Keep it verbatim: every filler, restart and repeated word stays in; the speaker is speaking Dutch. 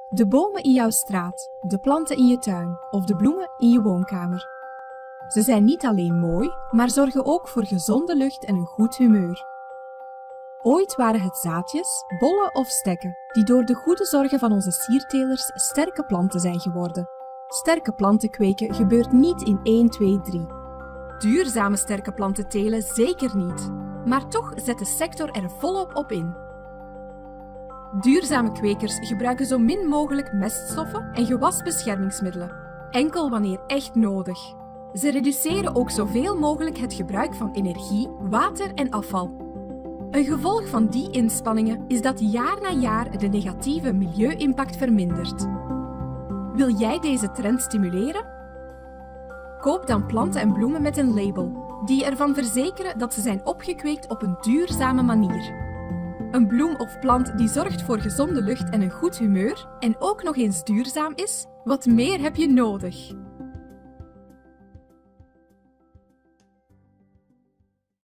De bomen in jouw straat, de planten in je tuin of de bloemen in je woonkamer. Ze zijn niet alleen mooi, maar zorgen ook voor gezonde lucht en een goed humeur. Ooit waren het zaadjes, bollen of stekken die door de goede zorgen van onze siertelers sterke planten zijn geworden. Sterke planten kweken gebeurt niet in één, twee, drie. Duurzame sterke planten telen zeker niet, maar toch zet de sector er volop op in. Duurzame kwekers gebruiken zo min mogelijk meststoffen en gewasbeschermingsmiddelen, enkel wanneer echt nodig. Ze reduceren ook zoveel mogelijk het gebruik van energie, water en afval. Een gevolg van die inspanningen is dat jaar na jaar de negatieve milieu-impact vermindert. Wil jij deze trend stimuleren? Koop dan planten en bloemen met een label, die ervan verzekeren dat ze zijn opgekweekt op een duurzame manier. Een bloem of plant die zorgt voor gezonde lucht en een goed humeur en ook nog eens duurzaam is, wat meer heb je nodig?